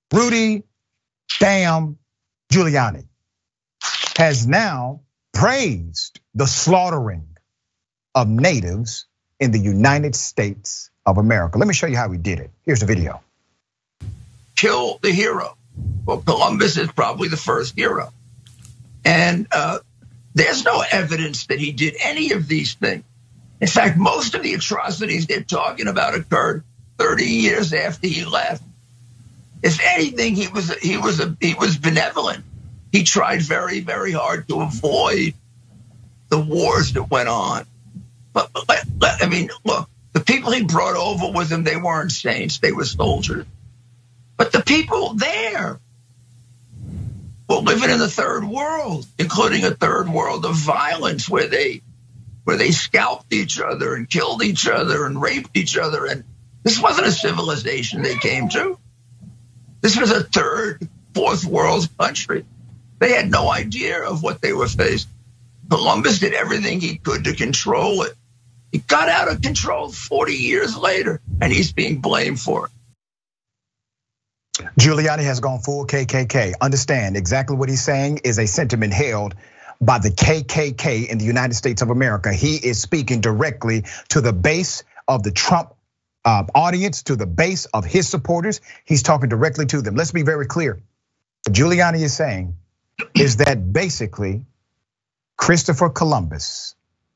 Rudy Giuliani has now praised the slaughtering of natives in the United States of America. Let me show you how he did it. Here's the video. Kill the hero. Well, Columbus is probably the first hero. And there's no evidence that he did any of these things. In fact, most of the atrocities they're talking about occurred 30 years after he left. If anything, he was benevolent. He tried very, very hard to avoid the wars that went on. But I mean, look, the people he brought over with him, they weren't saints, they were soldiers. But the people there were living in the third world, including a third world of violence where they scalped each other and killed each other and raped each other. And this wasn't a civilization they came to. This was a third, fourth world country. They had no idea of what they were facing. Columbus did everything he could to control it. It got out of control 40 years later, and he's being blamed for it. Giuliani has gone full KKK. Understand exactly what he's saying is a sentiment held by the KKK in the United States of America. He is speaking directly to the base of the Trump audience, to the base of his supporters. He's talking directly to them. Let's be very clear. What Giuliani is saying is that basically Christopher Columbus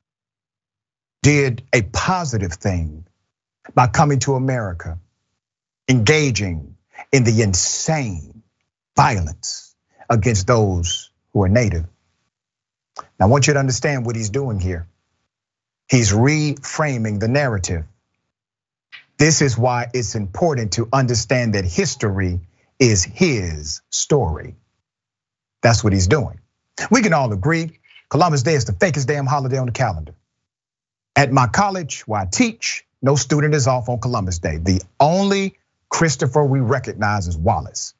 did a positive thing by coming to America, engaging in the insane violence against those who are native. Now, I want you to understand what he's doing here. He's reframing the narrative. This is why it's important to understand that history is his story. That's what he's doing. We can all agree Columbus Day is the fakest damn holiday on the calendar. At my college where I teach, no student is off on Columbus Day. The only Christopher we recognize is Wallace.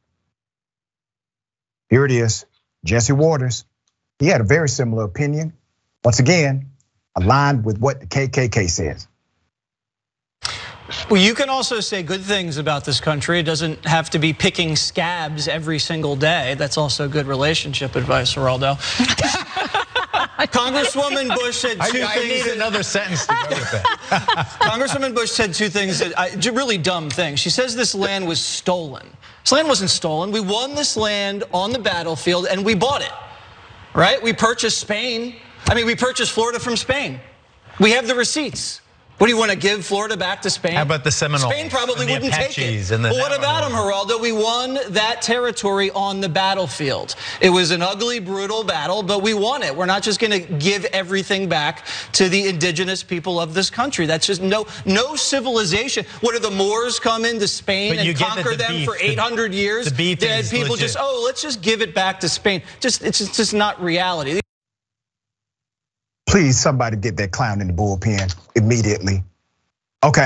Here it is, Jesse Waters. He had a very similar opinion. Once again, aligned with what the KKK says. Well, you can also say good things about this country. It doesn't have to be picking scabs every single day. That's also good relationship advice, Geraldo. Congresswoman Bush said two things. I need another sentence to go with it. Congresswoman Bush said two things that really dumb things. She says this land was stolen. This land wasn't stolen. We won this land on the battlefield and we bought it, right? We purchased Spain. I mean, we purchased Florida from Spain. We have the receipts. What do you want to give Florida back to Spain? How about the Seminoles? Spain probably wouldn't take it. Well, what about them, Geraldo? We won that territory on the battlefield. It was an ugly, brutal battle, but we won it. We're not just going to give everything back to the indigenous people of this country. That's just no civilization. What, do the Moors come into Spain and conquer them for 800 years? The beef Dead is people legit. let's just give it back to Spain. It's just not reality. Please, somebody get that clown in the bullpen immediately. Okay,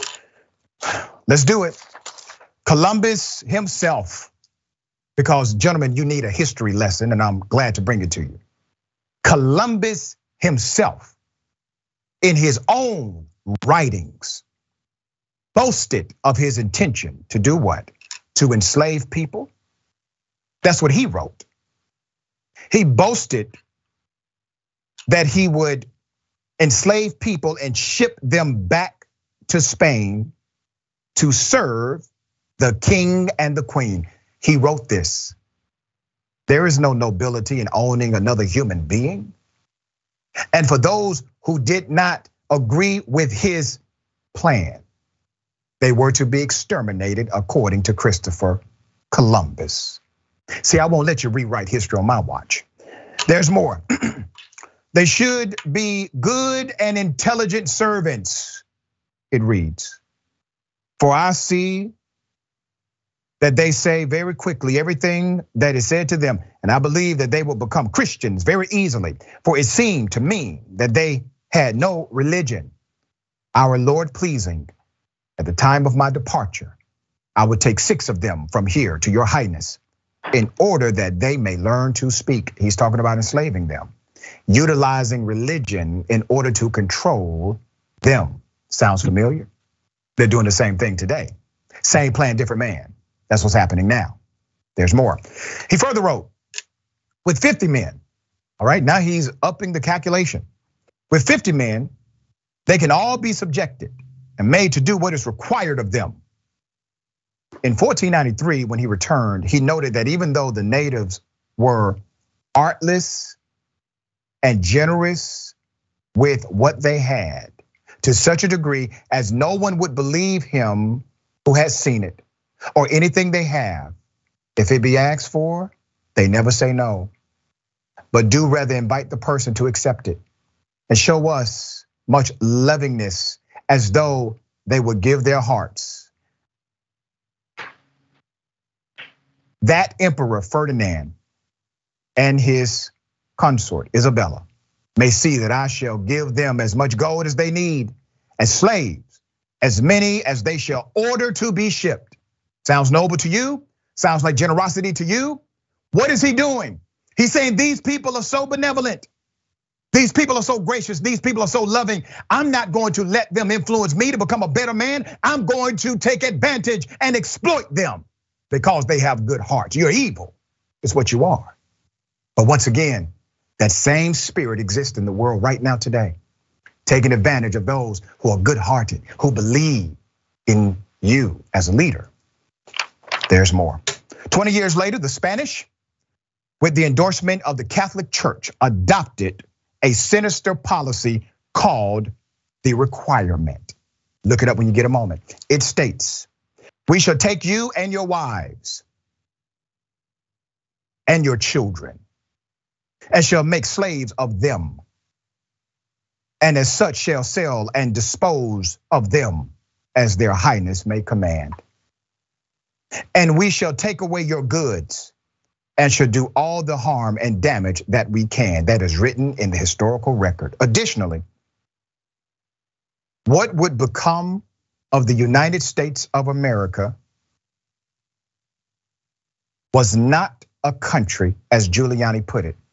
let's do it. Columbus himself, because gentlemen, you need a history lesson and I'm glad to bring it to you. Columbus himself, in his own writings, boasted of his intention to do what? To enslave people. That's what he wrote. He boasted that he would enslave people and ship them back to Spain to serve the king and the queen. He wrote this. There is no nobility in owning another human being. And for those who did not agree with his plan, they were to be exterminated according to Christopher Columbus. See, I won't let you rewrite history on my watch. There's more. They should be good and intelligent servants, it reads. For I see that they say very quickly everything that is said to them, and I believe that they will become Christians very easily. For it seemed to me that they had no religion. Our Lord pleasing, at the time of my departure, I would take 6 of them from here to your highness in order that they may learn to speak. He's talking about enslaving them. Utilizing religion in order to control them. Sounds familiar? They're doing the same thing today. Same plan, different man. That's what's happening now. There's more. He further wrote, with 50 men, all right, now he's upping the calculation. With 50 men, they can all be subjected and made to do what is required of them. In 1493, when he returned, he noted that even though the natives were artless and generous with what they had, to such a degree as no one would believe him who has seen it or anything they have, if it be asked for, they never say no, but do rather invite the person to accept it and show us much lovingness as though they would give their hearts. That Emperor Ferdinand and his consort Isabella may see that I shall give them as much gold as they need, as slaves, as many as they shall order to be shipped. Sounds noble to you? Sounds like generosity to you? What is he doing? He's saying these people are so benevolent. These people are so gracious. These people are so loving. I'm not going to let them influence me to become a better man. I'm going to take advantage and exploit them because they have good hearts. You're evil, is what you are. But once again, that same spirit exists in the world right now today, taking advantage of those who are good-hearted, who believe in you as a leader. There's more. 20 years later, the Spanish, with the endorsement of the Catholic Church, adopted a sinister policy called the requirement. Look it up when you get a moment. It states, we shall take you and your wives and your children and shall make slaves of them, and as such shall sell and dispose of them as their highness may command. And we shall take away your goods and shall do all the harm and damage that we can. That is written in the historical record. Additionally, what would become of the United States of America was not a country, as Giuliani put it,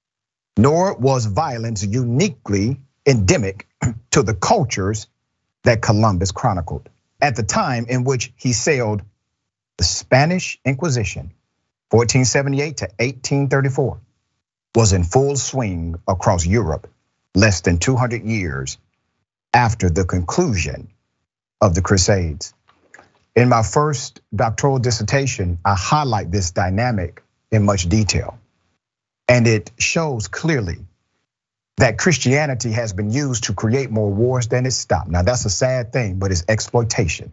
nor was violence uniquely endemic to the cultures that Columbus chronicled. At the time in which he sailed, the Spanish Inquisition, 1478 to 1834, was in full swing across Europe less than 200 years after the conclusion of the Crusades. In my first doctoral dissertation, I highlight this dynamic in much detail. And it shows clearly that Christianity has been used to create more wars than it's stopped. Now that's a sad thing, but it's exploitation.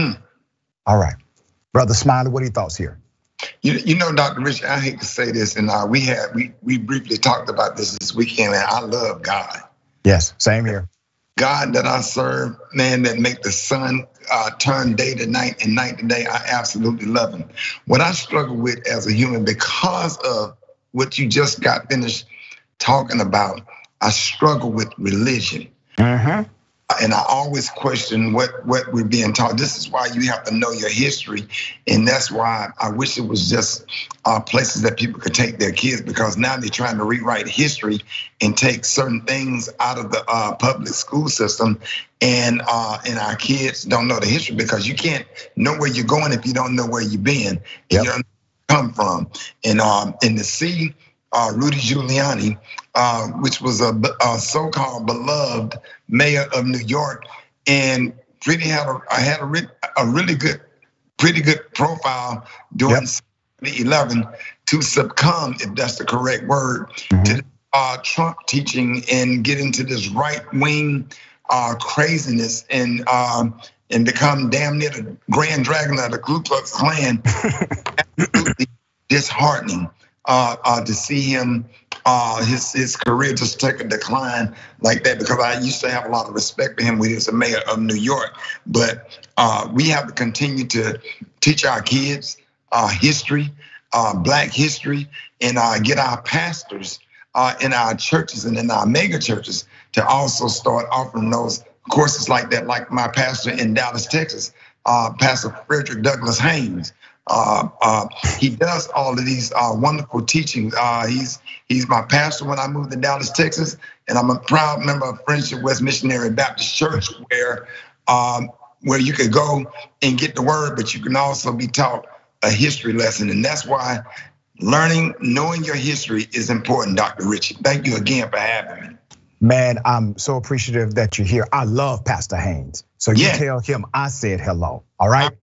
All right, Brother Smiley, what are your thoughts here? You know, Dr. Richey, I hate to say this, and we briefly talked about this weekend, and I love God. Yes, same here. God that I serve, man, that make the sun turn day to night and night to day, I absolutely love him. What I struggle with as a human, because of what you just got finished talking about, I struggle with religion. And I always question what we're being taught. This is why you have to know your history. And that's why I wish it was just places that people could take their kids, because now they're trying to rewrite history and take certain things out of the public school system. And our kids don't know the history, because you can't know where you're going if you don't know where you've been. And you don't know where you come from. And to see Rudy Giuliani, which was a so-called beloved mayor of New York, and pretty had a really good, pretty good profile during 2011 to succumb, if that's the correct word, to Trump teaching and get into this right-wing craziness and become damn near the grand dragon of the Ku Klux Klan. Absolutely disheartening to see him, his career just take a decline like that, because I used to have a lot of respect for him when he was the mayor of New York. But we have to continue to teach our kids history, Black history, and get our pastors in our churches and in our mega churches to also start offering those courses like that, like my pastor in Dallas, Texas, Pastor Frederick Douglass Haynes. He does all of these wonderful teachings. He's my pastor when I moved to Dallas, Texas, and I'm a proud member of Friendship West Missionary Baptist Church, where you could go and get the word, but you can also be taught a history lesson. And that's why knowing your history is important, Dr. Richey. Thank you again for having me. Man, I'm so appreciative that you're here. I love Pastor Haynes. So you tell him I said hello, all right?